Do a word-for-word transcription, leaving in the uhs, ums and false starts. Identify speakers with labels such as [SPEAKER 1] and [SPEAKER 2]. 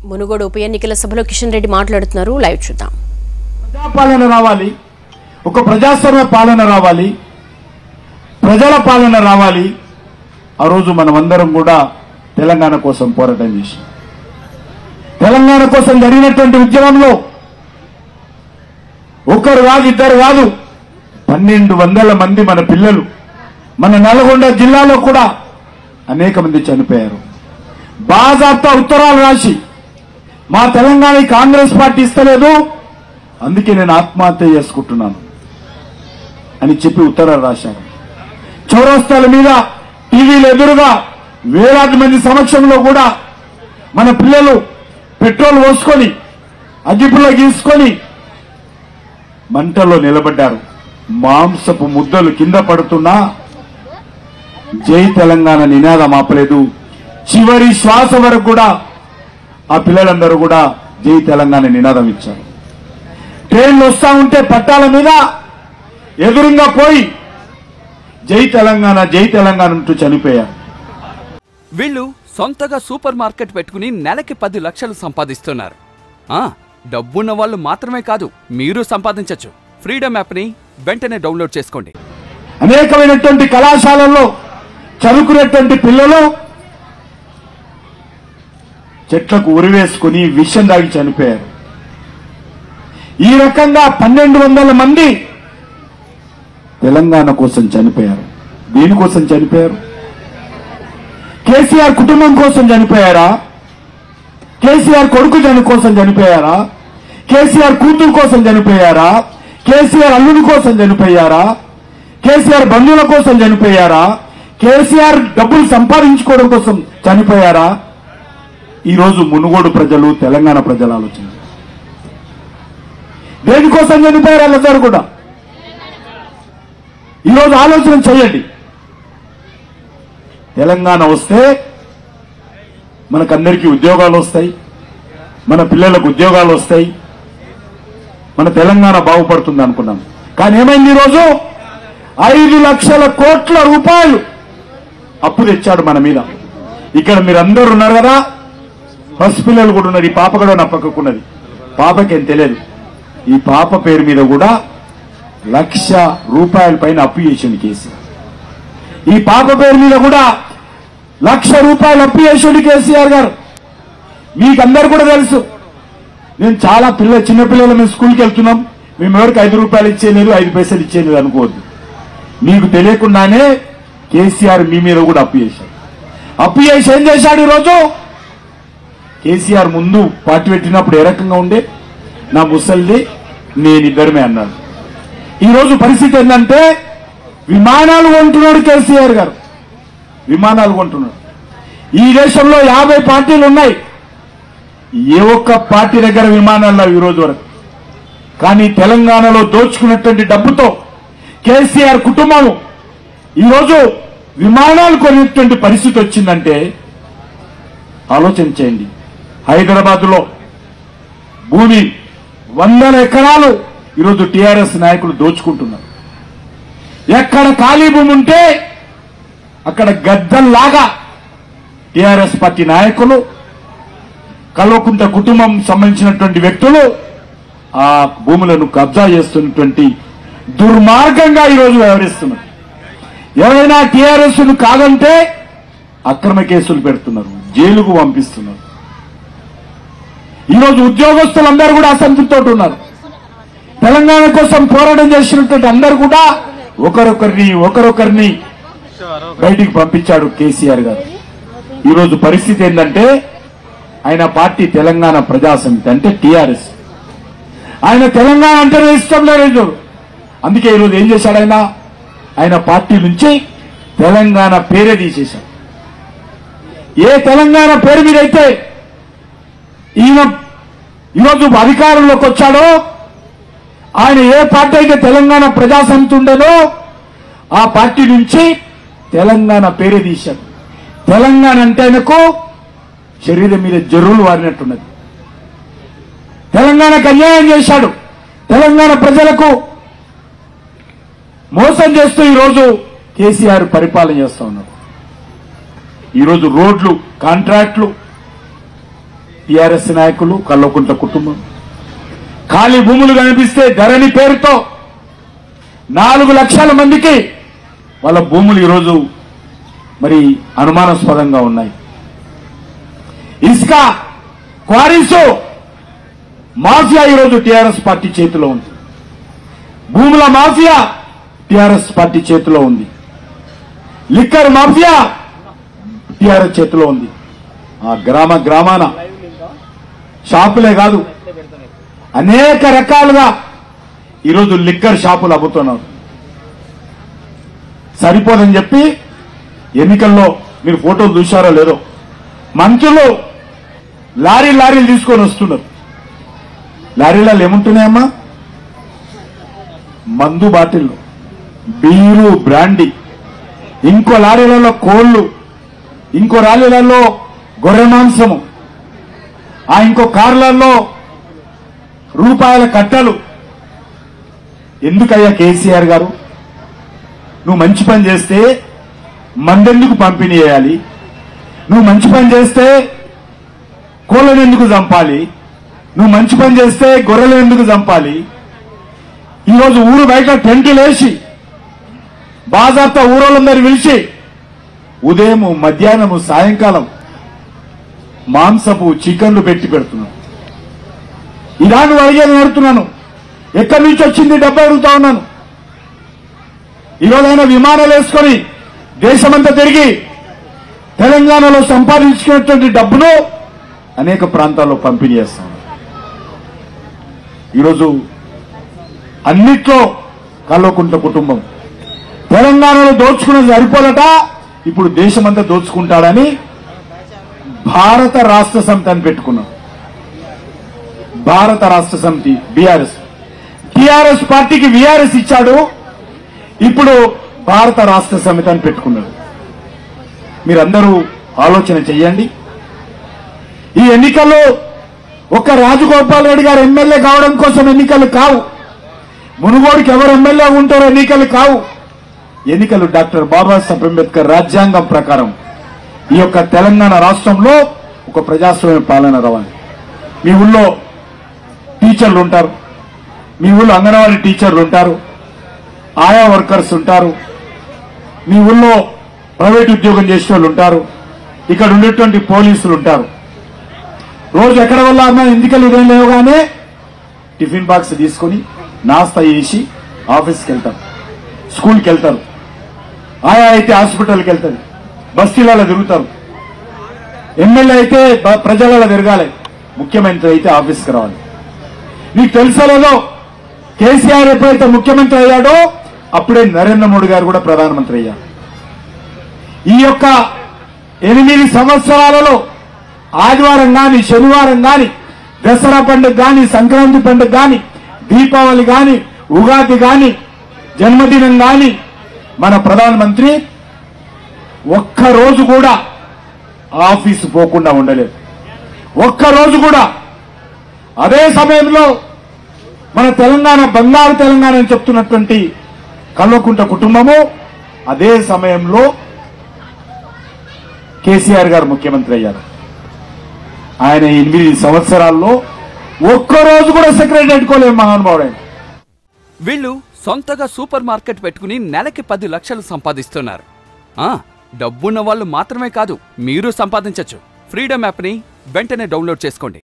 [SPEAKER 1] మునుగోడు ఉప ఎన్నికల సభలో కిషన్ రెడ్డి మాట్లాడుతున్నారు. లైవ్ చూద్దాం.
[SPEAKER 2] ప్రజాపాలన రావాలి, ఒక ప్రజాస్వామ్య పాలన రావాలి, ప్రజల పాలన రావాలి. ఆ రోజు మనమందరం కూడా తెలంగాణ కోసం పోరాటం చేశాం. తెలంగాణ కోసం జరిగినటువంటి ఉద్యమంలో ఒకరు కాదు, ఇద్దరు కాదు, పన్నెండు వందల మంది మన పిల్లలు మన నల్గొండ జిల్లాలో కూడా అనేక మంది చనిపోయారు. బాజాప్తా ఉత్తరాలు రాసి మా తెలంగాణ కాంగ్రెస్ పార్టీ ఇస్తలేదు, అందుకే నేను ఆత్మహత్య చేసుకుంటున్నాను అని చెప్పి ఉత్తరాలు రాశారు. చౌరస్తాల మీద టీవీలు ఎదురుగా వేలాది మంది సమక్షంలో కూడా మన పిల్లలు పెట్రోల్ పోసుకొని అగ్గిపుల్ల గీసుకొని మంటల్లో నిలబడ్డారు. మాంసపు ముద్దలు కింద పడుతున్నా జై తెలంగాణ నినాదం ఆపలేదు. చివరి శ్వాస వరకు కూడా ఆ పిల్లలందరూ కూడా జై తెలంగాణ నినాదం ఇచ్చారు. ట్రైన్లు వస్తా ఉంటే పట్టాల మీద ఎదురుగా పోయి జై తెలంగాణ జై తెలంగాణ అంటూ చనిపోయారు.
[SPEAKER 3] వీళ్ళు సొంతగా సూపర్ మార్కెట్ పెట్టుకుని నెలకి పది లక్షలు సంపాదిస్తున్నారు. ఆ డబ్బున్న వాళ్ళు మాత్రమే కాదు, మీరు సంపాదించవచ్చు. ఫ్రీడమ్ యాప్ని వెంటనే డౌన్లోడ్ చేసుకోండి.
[SPEAKER 2] అనేకమైనటువంటి కళాశాలల్లో చదువుకునేటువంటి పిల్లలు చెట్లకు ఉరివేసుకుని విషం దాగి చనిపోయారు. ఈ రకంగా పన్నెండు వందల మంది తెలంగాణ కోసం చనిపోయారు. దేనికోసం చనిపోయారు? కేసీఆర్ కుటుంబం కోసం చనిపోయారా? కేసీఆర్ కొడుకు జన కోసం చనిపోయారా? కేసీఆర్ కూతురు కోసం చనిపోయారా? కేసీఆర్ అల్లుడి కోసం చనిపోయారా? కేసీఆర్ బంధువుల కోసం చనిపోయారా? కేసీఆర్ డబ్బులు సంపాదించుకోవడం కోసం చనిపోయారా? ఈరోజు మునుగోడు ప్రజలు, తెలంగాణ ప్రజలు ఆలోచన దేనికోసం చనిపోయారు వాళ్ళందరూ కూడా ఈరోజు ఆలోచన చేయండి. తెలంగాణ వస్తే మనకందరికీ ఉద్యోగాలు వస్తాయి, మన పిల్లలకు ఉద్యోగాలు వస్తాయి, మన తెలంగాణ బాగుపడుతుంది అనుకున్నాం. కానీ ఏమైంది? ఈరోజు ఐదు లక్షల కోట్ల రూపాయలు అప్పు తెచ్చాడు మన మీద. ఇక్కడ మీరు అందరూ ఉన్నారు కదా, పసిపిల్లలు కూడా ఉన్నారు. ఈ పాప కూడా నా పక్కకున్నది. పాపకేం తెలియదు. ఈ పాప పేరు మీద కూడా లక్ష రూపాయల పైన అప్పు చేసింది కేసీఆర్. ఈ పాప పేరు మీద కూడా లక్ష రూపాయలు అప్పు చేసింది కేసీఆర్ గారు. మీకందరు కూడా తెలుసు. నేను చాలా పిల్లలు, చిన్నపిల్లలు మేము స్కూల్కి వెళ్తున్నాం, మేము ఎవరికి ఐదు రూపాయలు ఇచ్చేయలేదు, ఐదు పైసలు ఇచ్చేయలేదు అనుకోవద్దు. మీకు తెలియకుండానే కేసీఆర్ మీ మీద కూడా అప్పు చేశాడు. అప్పు చేసి ఏం చేశాడు? ఈరోజు కేసీఆర్ ముందు పార్టీ పెట్టినప్పుడు ఏ రకంగా ఉండే, నా ముసల్ది నేనిద్దరమే అన్నాడు. ఈరోజు పరిస్థితి ఏంటంటే విమానాలు కొంటున్నాడు కేసీఆర్ గారు. విమానాలు కొంటున్నాడు. ఈ దేశంలో యాభై పార్టీలు ఉన్నాయి, ఏ ఒక్క పార్టీ దగ్గర విమానాలు ఈరోజు వరకు. కానీ తెలంగాణలో దోచుకున్నటువంటి డబ్బుతో కేసీఆర్ కుటుంబం ఈరోజు విమానాలు కొనేటువంటి పరిస్థితి వచ్చిందంటే ఆలోచన చేయండి. హైదరాబాద్ లో భూమి వందల ఎకరాలు ఈరోజు టీఆర్ఎస్ నాయకులు దోచుకుంటున్నారు. ఎక్కడ ఖాళీ భూమి ఉంటే అక్కడ గద్దల్లాగా టీఆర్ఎస్ పార్టీ నాయకులు, కల్వకుంట కుటుంబం సంబంధించినటువంటి వ్యక్తులు ఆ భూములను కబ్జా చేస్తున్నటువంటి దుర్మార్గంగా ఈరోజు వ్యవహరిస్తున్నారు. ఎవరైనా టీఆర్ఎస్ ను కాదంటే అక్రమ కేసులు పెడుతున్నారు, జైలుకు పంపిస్తున్నారు. ఈరోజు ఉద్యోగస్తులందరూ కూడా అసంతృప్తితో ఉన్నారు. తెలంగాణ కోసం పోరాటం చేసినటువంటి అందరూ కూడా ఒకరొకరిని ఒకరొకరిని బయటికి పంపించాడు కేసీఆర్ గారు. ఈరోజు పరిస్థితి ఏంటంటే ఆయన పార్టీ తెలంగాణ ప్రజా సమితి అంటే టీఆర్ఎస్. ఆయన తెలంగాణ అంటేనే ఇష్టం లేదు. అందుకే ఈరోజు ఏం చేశాడు? ఆయన ఆయన పార్టీ నుంచి తెలంగాణ పేరే తీసేశాడు. ఏ తెలంగాణ పేరు మీద అయితే ఈయన ఈరోజు అధికారంలోకి వచ్చాడో, ఆయన ఏ పార్టీ అయితే తెలంగాణ ప్రజా సమితి ఉండేనో ఆ పార్టీ నుంచి తెలంగాణ పేరే తీశాడు. తెలంగాణ అంటే ఆయనకు శరీరం మీద జరువులు వారినట్టున్నది. తెలంగాణకు అన్యాయం చేశాడు. తెలంగాణ ప్రజలకు మోసం చేస్తూ ఈరోజు కేసీఆర్ పరిపాలన చేస్తా ఉన్నాడు. ఈరోజు రోడ్లు కాంట్రాక్టులు టిఆర్ఎస్ నాయకులు, కల్వకుంట్ల కుటుంబం. ఖాళీ భూములు కనిపిస్తే ధరణి పేరుతో నాలుగు లక్షల మందికి వాళ్ళ భూములు ఈరోజు మరి అనుమానాస్పదంగా ఉన్నాయి. ఇసుక క్వారీసు మాఫియా ఈరోజు టిఆర్ఎస్ పార్టీ చేతిలో ఉంది. భూముల మాఫియా టిఆర్ఎస్ పార్టీ చేతిలో ఉంది. లిక్కర్ మాఫియా టిఆర్ఎస్ చేతిలో ఉంది. ఆ గ్రామ గ్రామాన షాపులే కాదు, అనేక రకాలుగా ఈరోజు లిక్కర్ షాపులు అమ్ముతున్నారు. సరిపోదని చెప్పి ఎన్నికల్లో మీరు ఫోటోలు చూశారో లేదో, మంత్రులు లారీ లారీలు తీసుకొని వస్తున్నారు. లారీలలో ఏముంటున్నాయమ్మా? మందు బాటిల్లు, బీరు, బ్రాండీ. ఇంకో లారీలలో కోళ్లు, ఇంకో లారీలలో గొర్రె మాంసము, ఆ ఇంకో కార్లలో రూపాయల కట్టలు. ఎందుకయ్యా కేసీఆర్ గారు, నువ్వు మంచి పని చేస్తే మందెందుకు పంపిణీ చేయాలి? నువ్వు మంచి పని చేస్తే కోళ్ళను ఎందుకు చంపాలి? నువ్వు మంచి పని చేస్తే గొర్రెలు ఎందుకు చంపాలి? ఈరోజు ఊరు బయట టెంట్లు వేసి బాజార్తో ఊరోళ్ళందరూ పిలిచి ఉదయం, మధ్యాహ్నము, సాయంకాలం మాంసపు చికెన్లు పెట్టి పెడుతున్నాను. ఇలా నువ్వు అడిగేది అడుగుతున్నాను, ఎక్కడి నుంచి వచ్చింది డబ్బు అడుగుతా ఉన్నాను. ఈరోజైనా విమానాలు వేసుకొని దేశమంతా తిరిగి తెలంగాణలో సంపాదించుకున్నటువంటి డబ్బును అనేక ప్రాంతాల్లో పంపిణీ చేస్తాం. ఈరోజు అన్నిట్లో కల్వకుంట్ల కుటుంబం తెలంగాణలో దోచుకున్నది సరిపోదట, ఇప్పుడు దేశమంతా దోచుకుంటాడని భారత రాష్ట్ర సమితి అని పెట్టుకున్నాం. భారత రాష్ట్ర సమితి బీఆర్ఎస్, టీఆర్ఎస్ పార్టీకి వీఆర్ఎస్ ఇచ్చాడు, ఇప్పుడు భారత రాష్ట్ర సమితి అని పెట్టుకున్నాడు. మీరందరూ ఆలోచన చెయ్యండి. ఈ ఎన్నికల్లో ఒక్క రాజగోపాల్ రెడ్డి గారు ఎమ్మెల్యే కావడం కోసం ఎన్నికలు కావు, మునుగోడుకి ఎవరు ఎమ్మెల్యే ఉంటారో ఎన్నికలు కావు. ఎన్నికలు డాక్టర్ బాబాసాహెబ్ అంబేద్కర్ రాజ్యాంగం ప్రకారం ఈ యొక్క తెలంగాణ రాష్ట్రంలో ఒక ప్రజాస్వామ్య పాలన రావాలి. మీ ఊళ్ళో టీచర్లు ఉంటారు, మీ ఊళ్ళో అంగన్వాడీ టీచర్లు ఉంటారు, ఆయా వర్కర్స్ ఉంటారు, మీ ఊళ్ళో ప్రైవేట్ ఉద్యోగం చేసే వాళ్ళు ఉంటారు, ఇక్కడ ఉండేటువంటి పోలీసులు ఉంటారు. రోజు ఎక్కడ వల్ల అన్న ఎన్నికలు ఉదయం లేవగానే టిఫిన్ బాక్స్ తీసుకుని నాస్తా చేసి ఆఫీస్కి వెళ్తారు, స్కూల్కి వెళ్తారు, ఆయా అయితే హాస్పిటల్కి వెళ్తారు, బస్తీలలో తిరుగుతారు. ఎమ్మెల్యే అయితే ప్రజలలో తిరగాలి, ముఖ్యమంత్రి అయితే ఆఫీస్కి రావాలి. నీకు తెలుసో లేదో, కేసీఆర్ ఎప్పుడైతే ముఖ్యమంత్రి అయ్యాడో అప్పుడే నరేంద్ర మోడీ గారు కూడా ప్రధానమంత్రి అయ్యారు. ఈ యొక్క ఎనిమిది సంవత్సరాలలో ఆదివారం గాని, శనివారం గాని, దసరా పండుగ గాని, సంక్రాంతి పండుగ గాని, దీపావళి గాని, ఉగాది గాని, జన్మదినం గాని మన ప్రధానమంత్రి ఒక్కరోజు కూడా ఆఫీసు పోకుండా ఉండలేదు. ఒక్కరోజు కూడా. అదే సమయంలో మన తెలంగాణ బంగారు తెలంగాణ అని చెప్తున్నటువంటి కల్వకుంట్ల కుటుంబము అదే సమయంలో కేసీఆర్ గారు ముఖ్యమంత్రి అయ్యారు. ఆయన ఎనిమిది సంవత్సరాల్లో ఒక్కరోజు కూడా సెక్రటరీ పెట్టుకోలేము మహానుభావుడు.
[SPEAKER 3] వీళ్ళు సొంతగా సూపర్ మార్కెట్ పెట్టుకుని నెలకి పది లక్షలు సంపాదిస్తున్నారు. ఆ డబ్బున్న వాళ్ళు మాత్రమే కాదు, మీరు సంపాదించొచ్చు. ఫ్రీడమ్ యాప్ని వెంటనే డౌన్లోడ్ చేసుకోండి.